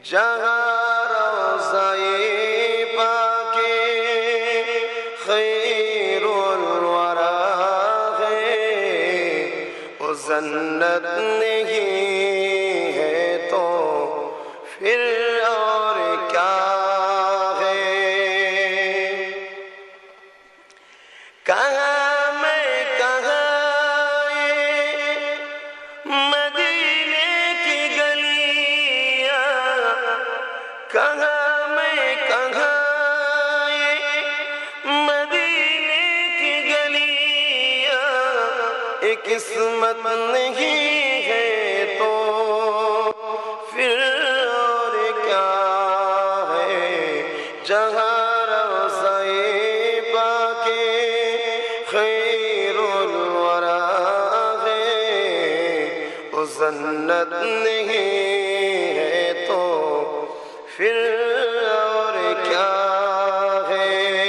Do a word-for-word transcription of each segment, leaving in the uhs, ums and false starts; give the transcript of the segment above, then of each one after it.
جہاں روضۂ پاک خیر الورا ہے، وہ جنت نہیں ہے تو پھر اور کیا ہے؟ کہاں میں کہاں یہ مدینے کی گلیاں، کہاں میں کہاں یہ مدینے کی گلیاں، ایک قسمت نہیں ہے تو پھر اور کیا ہے؟ جہاں روضۂ پاک خیر الورا ہے، وہ جنت نہیں ہے تو پھر اور کیا ہے؟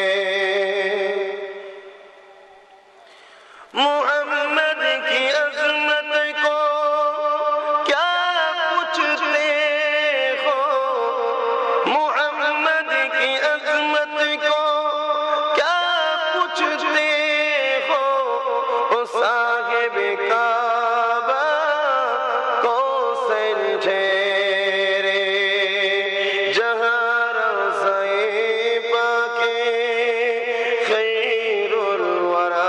محمد کی عظمت کو کیا پوچھتے ہو؟ محمد کی عظمت کو کیا پوچھتے ہو؟ او صاحب کعبہ کو سنجھیرے، جہاں روضۂ پاک خیر الورا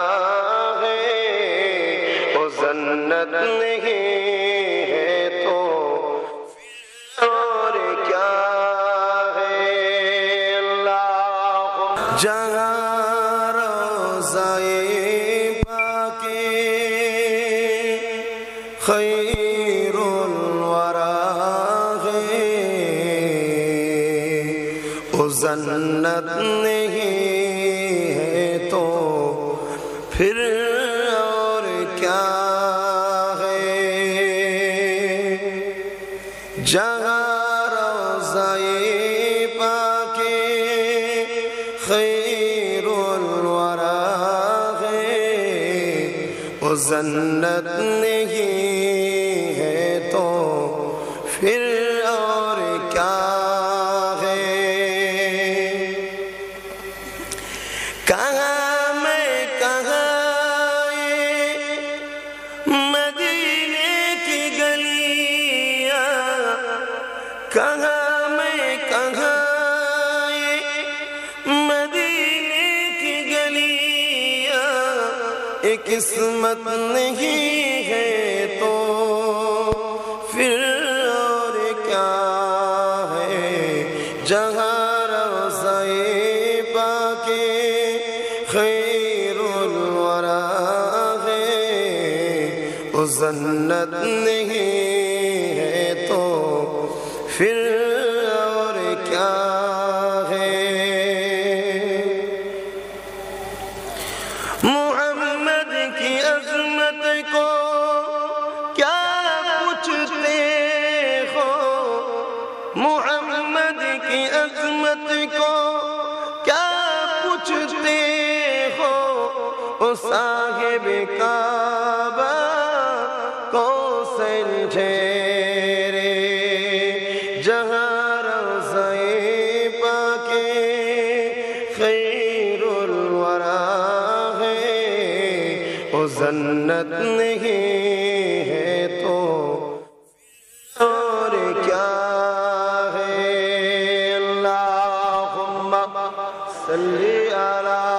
ہے، وہ جنت نہیں ہے تو اور کیا ہے؟ اللہ جہاں روضۂ پاک خیر الورا ہے، وہ جنت نہیں ہے تو پھر اور کیا ہے؟ جہاں روضۂ پاک خیر الورا ہے، وہ جنت نہیں ہے تو پھر اور کیا ہے؟ کہاں میں کہاں یہ مدینے کی گلیاں، کہاں میں کہاں یہ مدینے کی گلیاں، ایک قسمت نہیں ہے تو پھر اور کیا ہے؟ جہاں روضۂ پاک خیر الورا ہے، وہ جنت نہیں ہے تو پھر اور کیا ہے؟ محمد کی عظمت کو کیا پوچھتے ہو؟ محمد کی عظمت کو کیا پوچھتے ہو؟ او صاحب کعبہ کو سنجھیرے، جہاں روضۂ پاک خیر الورا ہے، وہ جنت نہیں ہے تو اور کیا ہے؟ اللہم صلی علی